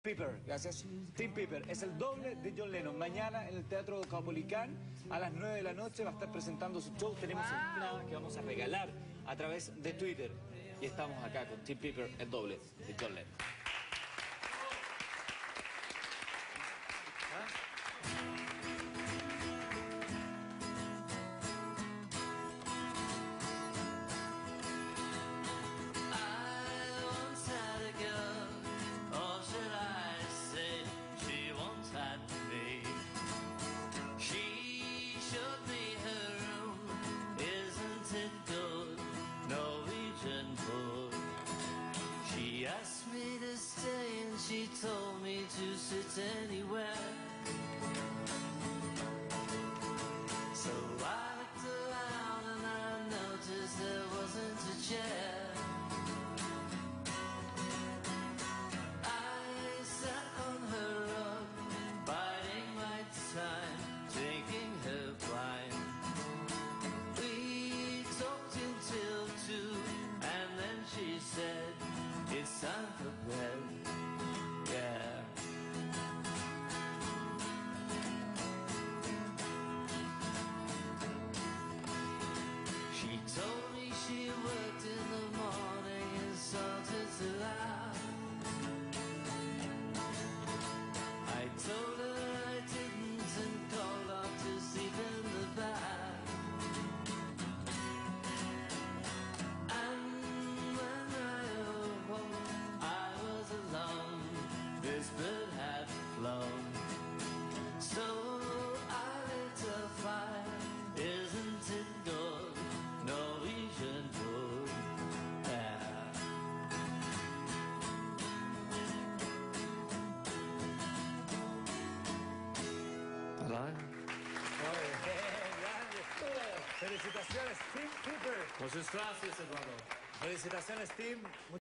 Piper, gracias. Tim Piper es el doble de John Lennon. Mañana en el Teatro Caupolicán a las 9 de la noche va a estar presentando su show. Tenemos entradas que vamos a regalar a través de Twitter. Y estamos acá con Tim Piper, el doble de John Lennon. She showed me her room, isn't it good, Norwegian food. She asked me to stay and she told me to sit anywhere. So I looked around and I noticed there wasn't a chair. I sat on her rug, biding my time, drinking her wine. We talked until 2, and then she said, it's time for bed, yeah. She told me she worked in the morning and salted to loud. I told her I didn't and called off to sleep in the bath. And when I awoke, I was alone. This bird had flown. So I lit a fire. Isn't it good, Norwegian food? Yeah. Hola. Muy bien, grande. Felicitaciones, Tim Piper. Muchas gracias, Eduardo. Felicitaciones, Tim.